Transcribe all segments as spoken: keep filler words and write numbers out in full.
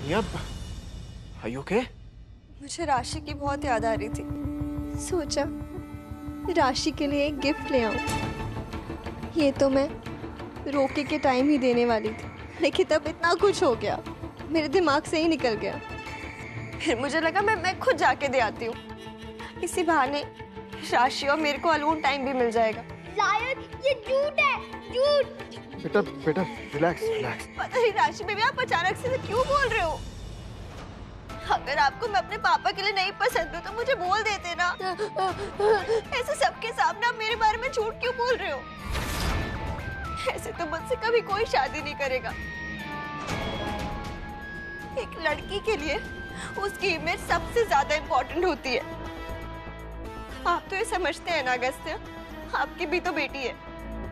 Yup, are you okay? मुझे राशि की बहुत याद आ रही थी। सोचा राशि के लिए एक गिफ्ट ले आऊं। ये तो मैं रोके के टाइम ही देने वाली थी, लेकिन तब इतना कुछ हो गया, मेरे दिमाग से ही निकल गया। फिर मुझे लगा मैं मैं खुद जाके दे आती हूँ। इसी बहाने राशि और मेरे को अलोन टाइम भी मिल जाएगा। शायद ये झूठ है, झूठ। बेटा बेटा रिलैक्स रिलैक्स। पता नहीं राशि बेबी आप अचानक से क्यों बोल रहे हो? अगर आपको मैं अपने पापा के लिए नहीं पसंद हूँ तो मुझे बोल देते ना। ऐसे सबके सामने आप मेरे बारे में झूठ क्यों बोल रहे हो? ऐसे तो मुझसे कभी कोई शादी नहीं करेगा। एक लड़की के लिए उसकी इमेज सबसे ज्यादा इम्पोर्टेंट होती है। आप तो ये समझते हैं ना अगस्त्य, आपकी भी तो बेटी है।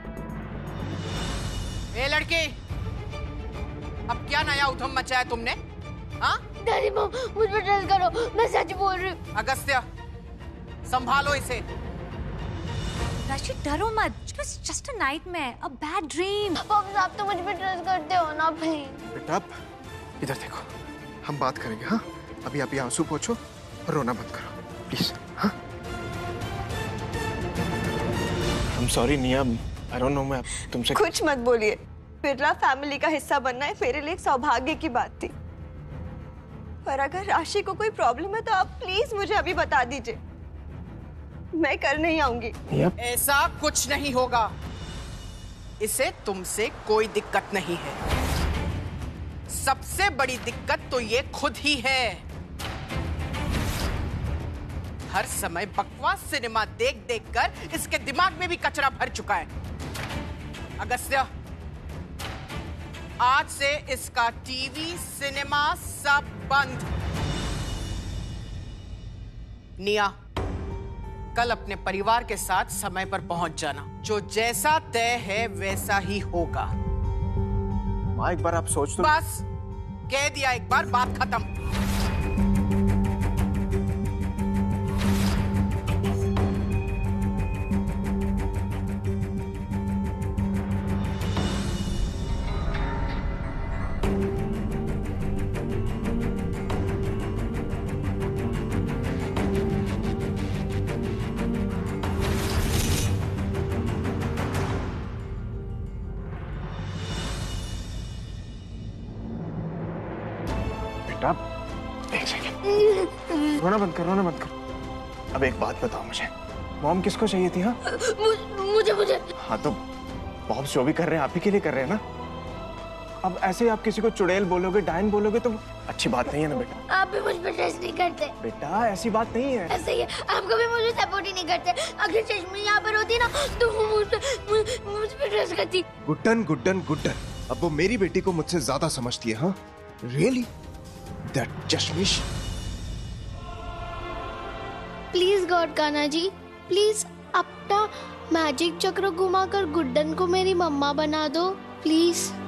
ए लड़की, अब क्या नया उधम मचाया तुमने? हाँ? दादी मॉम, मुझ पर ट्रस्ट करो, मैं सच बोल रही हूँ। अगस्त्य, संभालो इसे। राशि डरो मत, it was just a nightmare, a bad dream. पापा आप तो मुझ पर ट्रस्ट करते हो ना प्लीज। बेटा इधर देखो, हम बात करेंगे। हाँ, अभी आप ये आंसू पोंछो और रोना बंद करो प्लीज। हाँ, I'm sorry निया, I don't know, मैं तुमसे कुछ मत बोलिए। बिरला फैमिली का हिस्सा बनना है मेरे लिए एक सौभाग्य की बात थी। पर अगर राशि को कोई प्रॉब्लम है तो आप प्लीज मुझे अभी बता दीजिए, मैं कल नहीं आऊंगी। ऐसा कुछ नहीं होगा, इसे तुमसे कोई दिक्कत नहीं है। सबसे बड़ी दिक्कत तो ये खुद ही है। हर समय बकवास सिनेमा देख देख कर इसके दिमाग में भी कचरा भर चुका है। अगस्त्य, आज से इसका टीवी, सिनेमा सब बंद। निया, कल अपने परिवार के साथ समय पर पहुंच जाना। जो जैसा तय है वैसा ही होगा। माँ एक बार आप सोच तो। बस कह दिया, एक बार बात खत्म। बेटा एक सेकंड, रोना बंद कर, रोना बंद कर। अब एक बात बताओ मुझे, मॉम किसको चाहिए थी? हाँ मुझे मुझे हाँ तो मॉम जो भी कर रहे हैं आप ही के लिए कर रहे हैं ना। अब ऐसे ही आप किसी को चुड़ैल बोलोगे, डायन बोलोगे तो अच्छी बात नहीं है ना बेटा। आप भी मुझ पर ट्रस्ट नहीं करते। बेटा ऐसी बात नहीं है। ऐसे ही है, आप कभी मुझे सपोर्ट ही नहीं करते। अगर चश्मी यहाँ पर होती ना तो वो मुझ पे मुझ, मुझ पे ट्रस्ट करती। गुड्डन गुड्डन गुड्डन, अब वो मेरी बेटी को मुझसे ज्यादा समझती है। हाँ रियली, दैट चश्मिश। Please God Kanha ji, please अपना मैजिक चक्र घुमाकर गुड्डन को मेरी मम्मा बना दो प्लीज।